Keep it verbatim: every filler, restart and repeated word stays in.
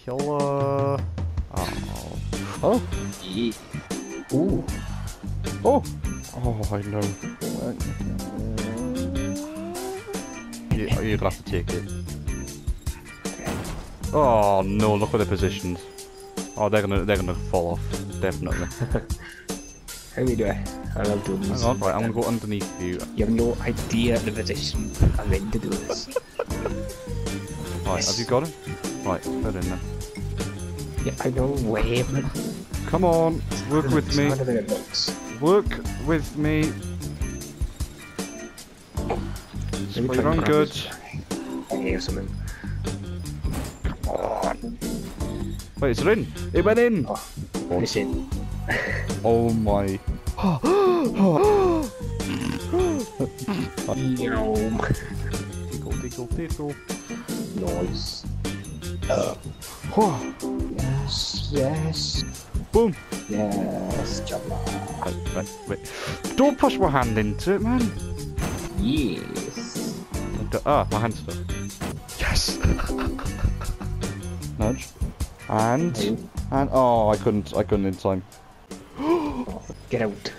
killer. Oh. Oh. Yeah. Ooh. Oh. Oh, I know. You, you're gonna have to take it. Oh no! Look at the positions. Oh, they're gonna they're gonna fall off. Definitely. How do I? I love doing this. Hang on, right? I'm gonna go underneath you. You have no idea the position I'm in to do this. Right, have you got him? Right, put in there. Yeah, I know. Wait, man. Come on, work with It's me. harder than it looks. Work with me. Maybe Well, try you're and on grab good. this. I hear something. Come on. Wait, is it in? It went in. Oh, it's in. Oh my. Yum. Tickle, tickle, tickle. Nice. Uh, yes, yes, Boom. yes, Jabba. Wait, wait, wait. Don't push my hand into it, man. Yes. Ah, my hand's stuck. Yes. Nudge. And and oh, I couldn't. I couldn't in time. Get out.